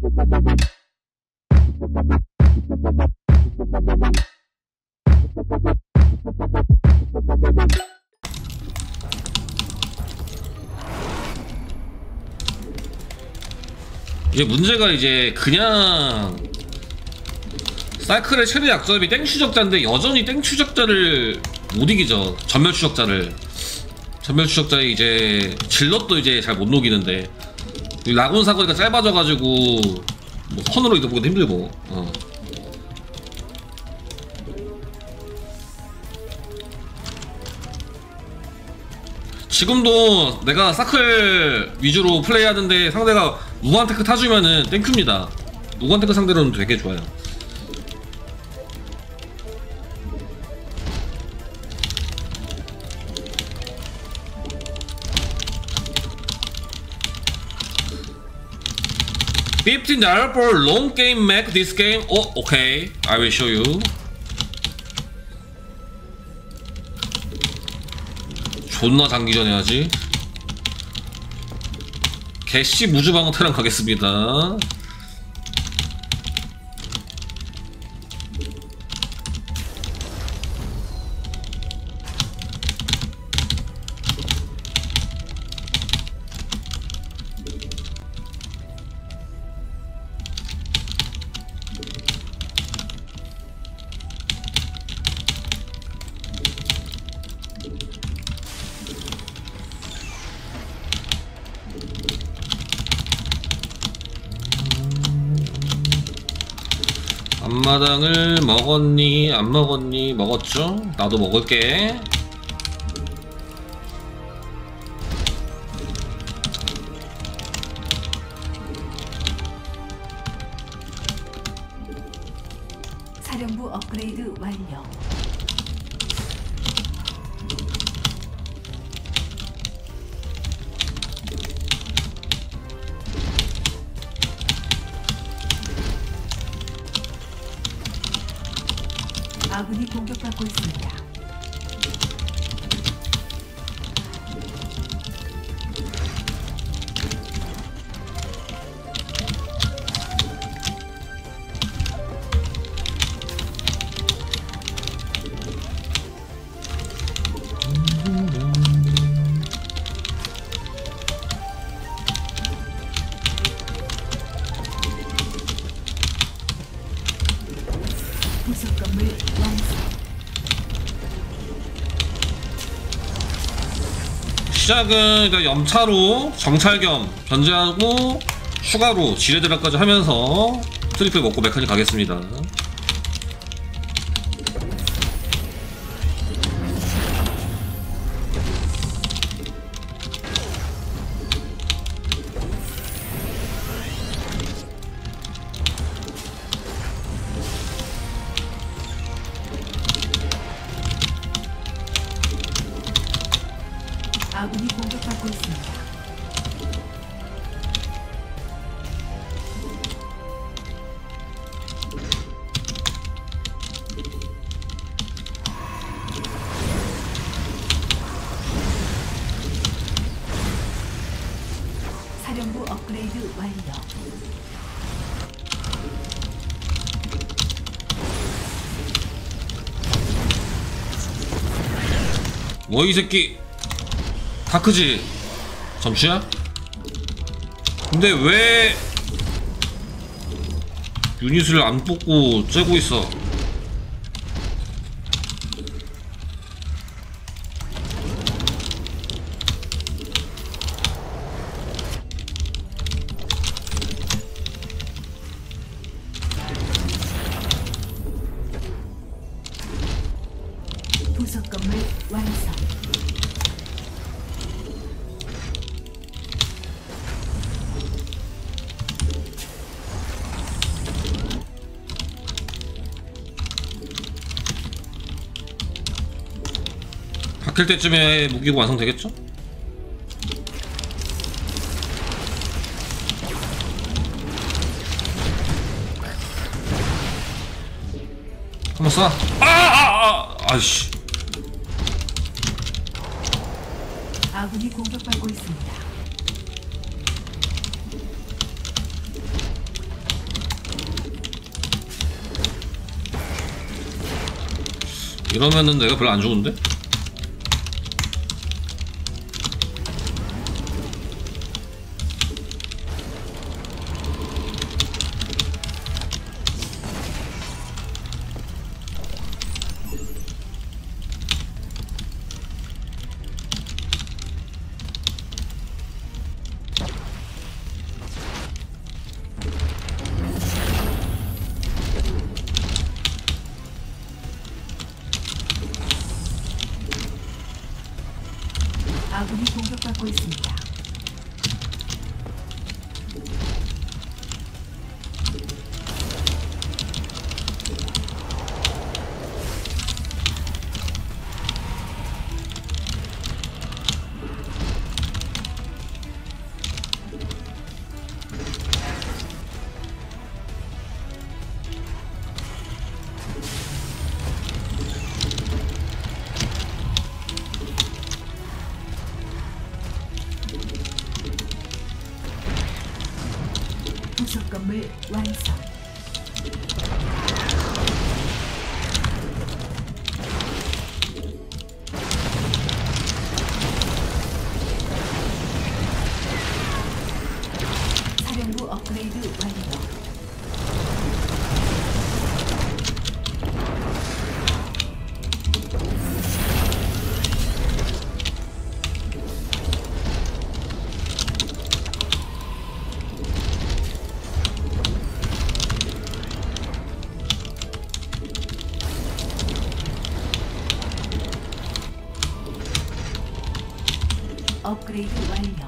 이제 문제가 이제 그냥 사이클의 최대 약점이 땡추적자인데 여전히 땡추적자를 못 이기죠. 전멸추적자를. 전멸추적자에 이제 질럿도 이제 잘 못 녹이는데 라군 사거리가 짧아져가지고 뭐 선으로 이동보기도 힘들고. 지금도 내가 사클 위주로 플레이하는데 상대가 무한테크 타주면은 땡큐입니다. 무한테크 상대로는 되게 좋아요. $15 for long game Mac this game. Oh, okay. I will show you. 존나 장기전 해야지. 개씨 무주방어 테랑 가겠습니다. 앞마당을 먹었니? 안 먹었니? 먹었죠? 나도 먹을게. 사령부 업그레이드 완료. 아군이 공격받고 있습니다. 부속 건물 완성. 시작은 일단 염차로 정찰겸 견제하고 추가로 지뢰드랍까지 하면서 트리플 먹고 메카닉 가겠습니다. 아군이 공격받고 있습니다. 사령부 업그레이드 완료. 뭐 이 새끼 다크지? 점수야? 근데 왜 유닛을 안 뽑고 째고 있어? 부속 건물 완성. 바뀔 때쯤에 무기고 완성되겠죠? 한번 쏴. 아이씨. 아군이 공격받고 있습니다. 이러면은 내가 별로 안 좋은데? 아군이 공격받고 있습니다. 부속 건물 완성. 사령부 업그레이드 완료. 업그레이드 완료.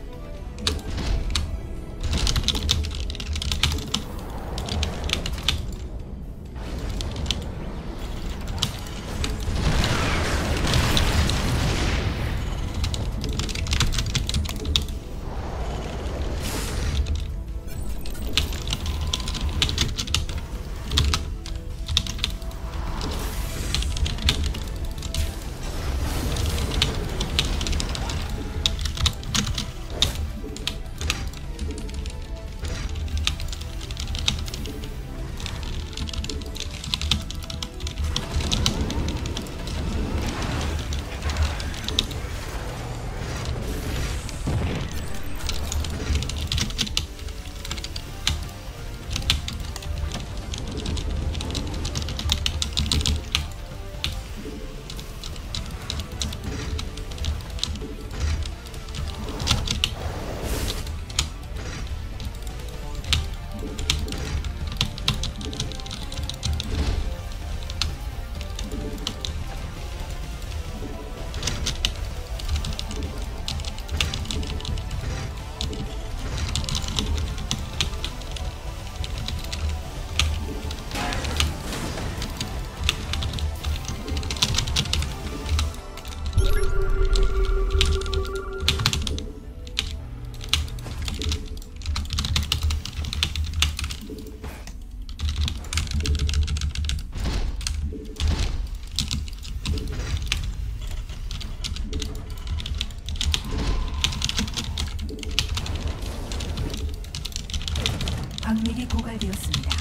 광맥이 고갈되었습니다.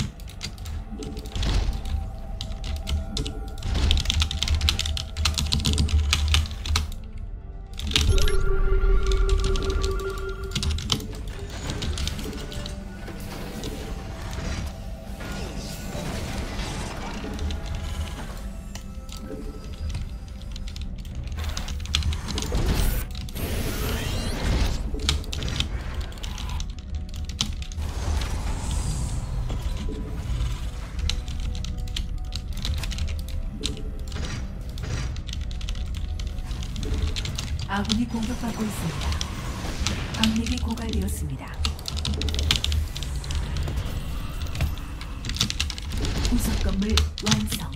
아군이 공격받고 있습니다. 광맥이 고갈되었습니다. 부속 건물 완성.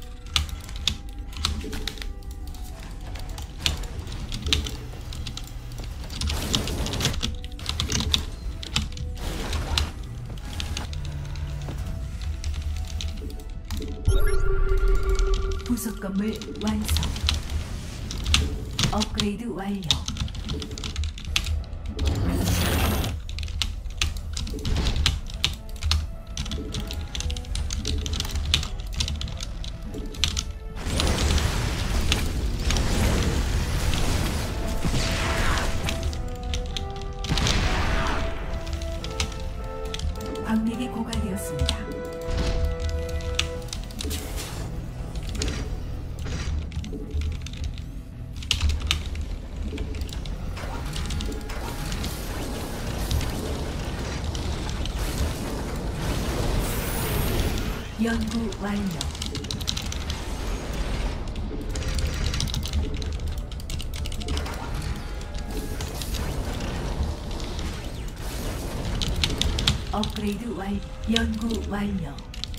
부속 건물 완성. 업그레이드 완료. 광맥이 고갈되었습니다. 연구 완료. 업그레이드 완 연구 완료.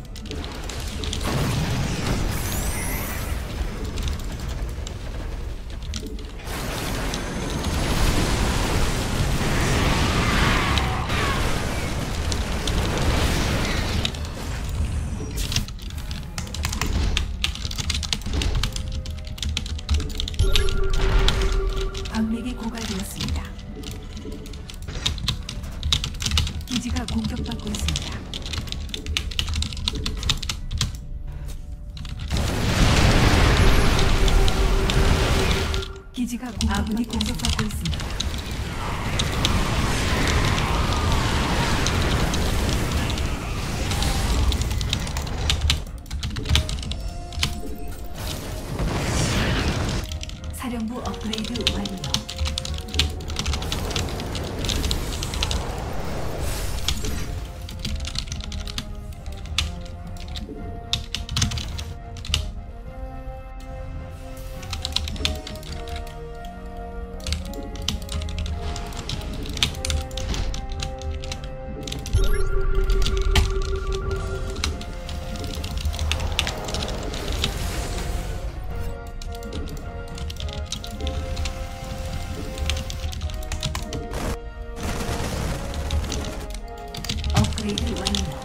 광맥이 고갈되었습니다. 기지가 공격받고 있습니다. 아군이 공격받고 있습니다. 사령부 업그레이드 완료. 업그레이드 완료.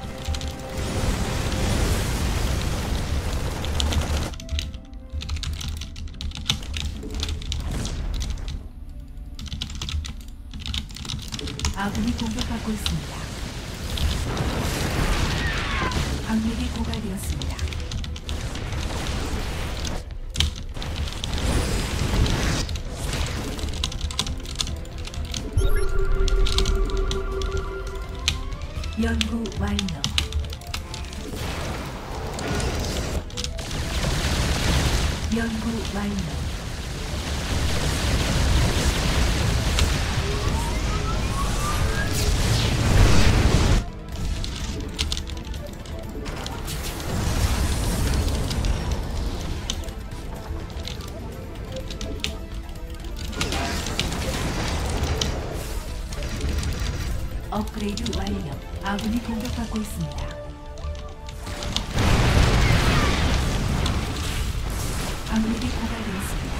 아군이 공격받고 있습니다. 광맥이 고갈되었습니다. 연구 완료. 연구 완료. 업그레이드 완료. 아군이 공격받고 있습니다. 광맥이 고갈되었습니다.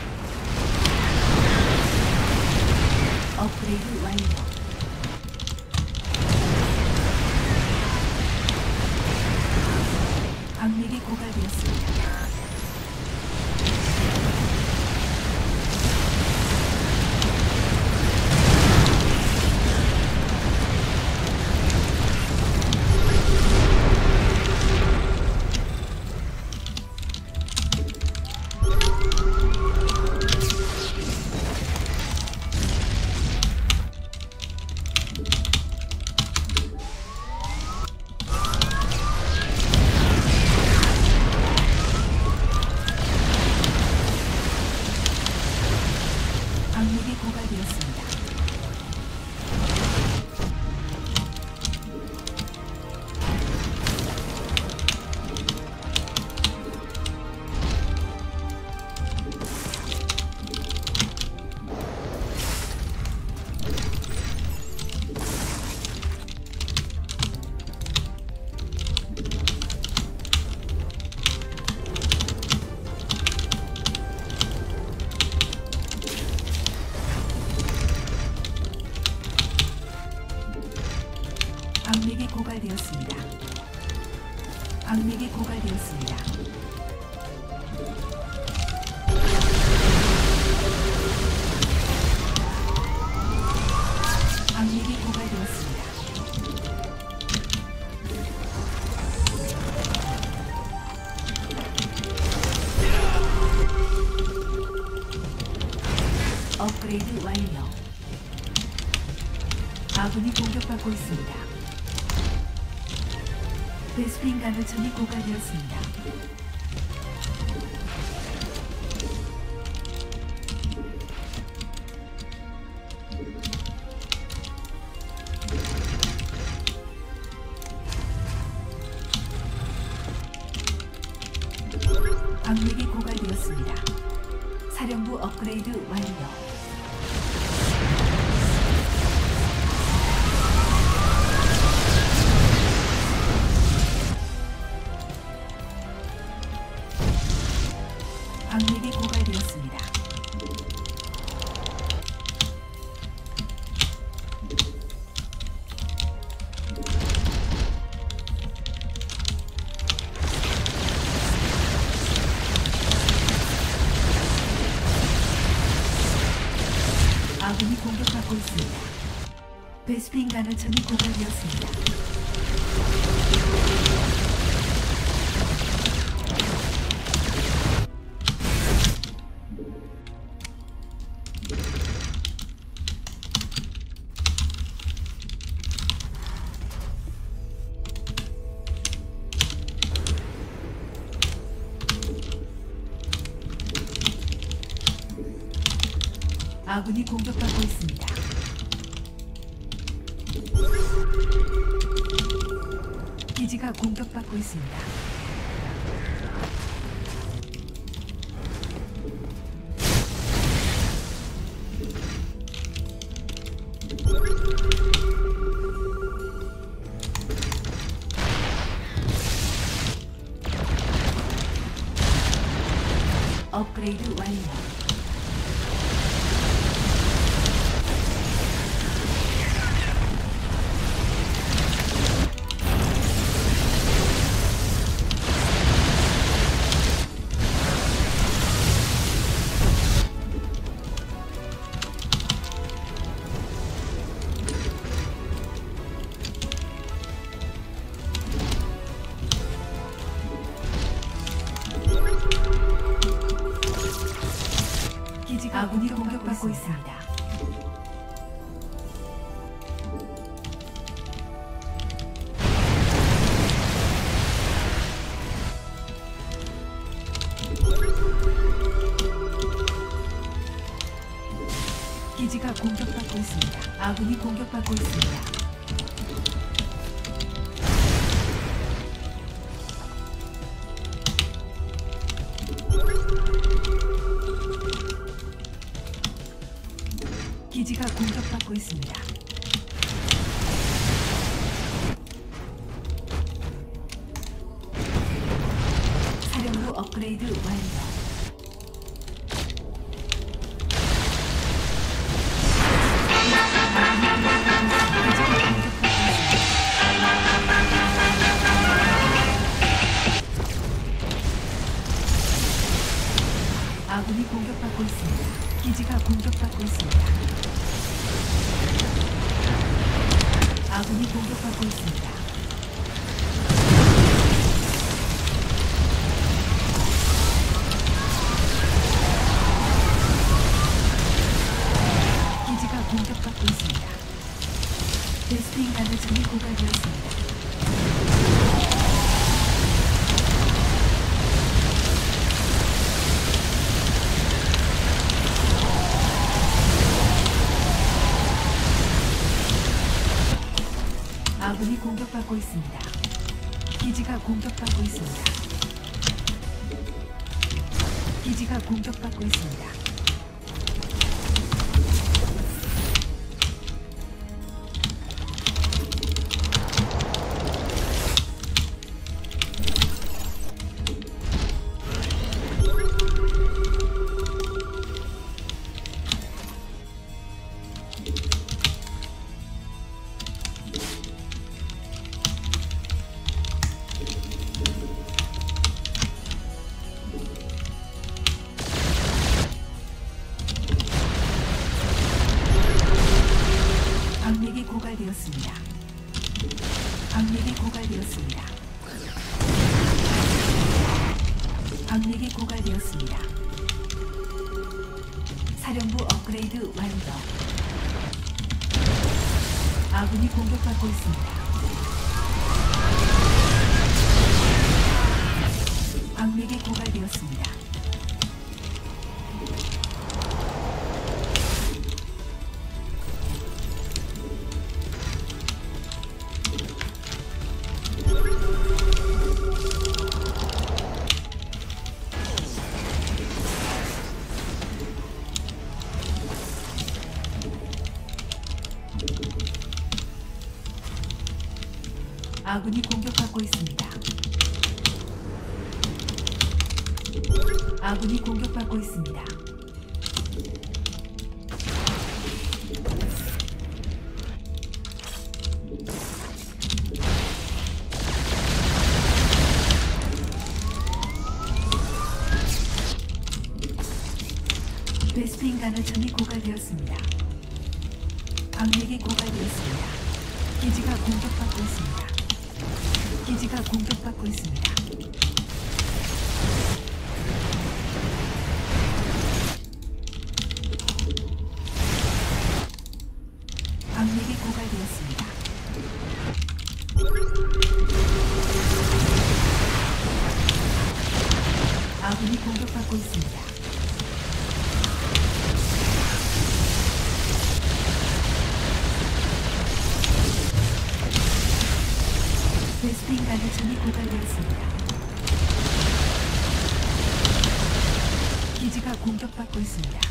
업그레이드 완료. 광맥이 고갈되었습니다. 광맥이 고갈되었습니다. 광맥이 고갈되었습니다. 광맥이 고갈되었습니다. 광맥이 고갈되었습니다. 업그레이드 완료. 아군이 공격받고 있습니다. 베스핀 가루천이 고갈되었습니다. 광맥이 고갈되었습니다. 사령부 업그레이드 완료. 광맥이 고갈되었습니다. 아군이 공격받고 있습니다. 베스핀 가루천이 고갈되었습니다. 아군이 공격받고 있습니다. 기지가 공격받고 있습니다. 업그레이드 완료. 아군이 공격받고 있습니다. 기지가 공격받고 있습니다. 아군이 공격받고 있습니다. 기지가 공격받고 있습니다. 사령부 업그레이드 완료. 아군이 공격받고 있습니다. 기지가 공격받고 있습니다. 아군이 공격받고 있습니다. 기지가 공격받고 있습니다. 베스핀 가루천이 고갈되었습니다. 아군이 공격받고 있습니다. 기지가 공격받고 있습니다. 기지가 공격받고 있습니다. 광맥이 고갈되었습니다. 광맥이 고갈되었습니다. 광맥이 고갈되었습니다. 사령부 업그레이드 완료. 아군이 공격받고 있습니다. 광맥이 고갈되었습니다. 아군이 공격받고 있습니다. 아군이 공격받고 있습니다. 베스핀 가나천이 고갈되었습니다. 광맥이 고갈되었습니다. 기지가 공격받고 있습니다. 기지가 공격받고 있습니다. 광맥이 고갈되었습니다. 아군이 공격받고 있습니다. 베스핀 가나천이 고갈되었습니다. 기지가 공격받고 있습니다.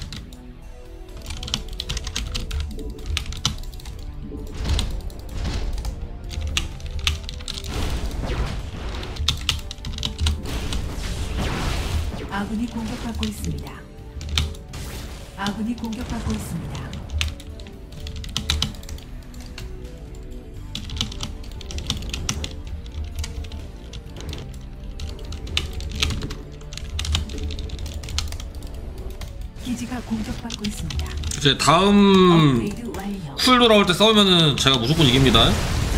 아군이 공격받고 있습니다. 아군이 공격받고 있습니다. 기지가 공격받고 있습니다. 이제 다음 업그레이드 완료. 쿨 돌아올 때 싸우면은 제가 무조건 이깁니다.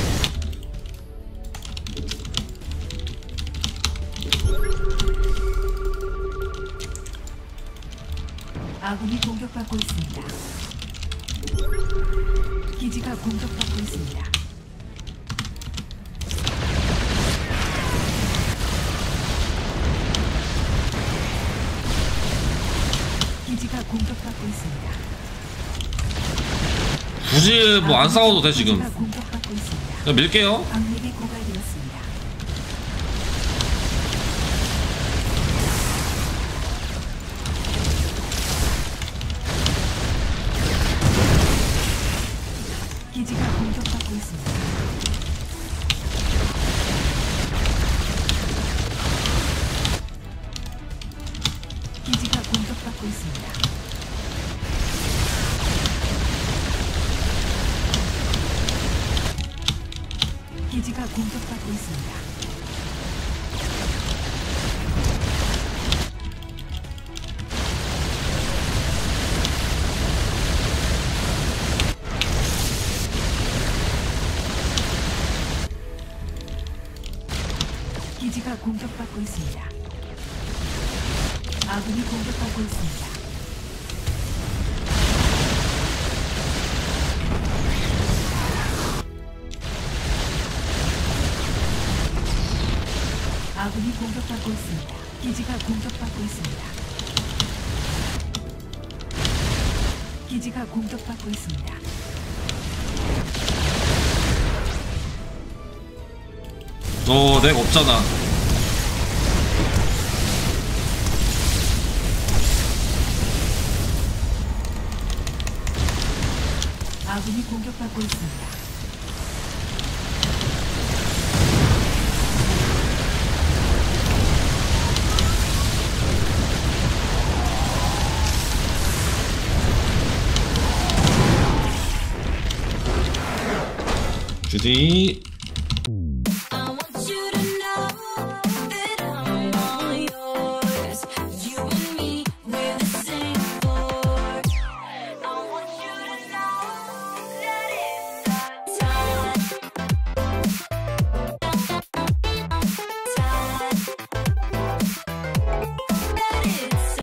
아군이 공격받고 있습니다. 기지가 공격받고 있습니다. 기지가 공격받고 있습니다. 굳이 뭐 안 싸워도 돼 지금. 기지가 공격받고 있습니다. 그냥 밀게요. 광맥이 고갈되었습니다. 기지가 공격받고 있습니다. 기지가 공격받고 있습니다. 기지가 공격받고 있습니다. 기지가 공격받고 있습니다. 아군이 공격받고 있습니다. 아군이 공격받고 있습니다. 기지가 공격받고 있습니다. 기지가 공격받고 있습니다. 내가 없잖아. 아군이 공격받고 있습니다. 주디.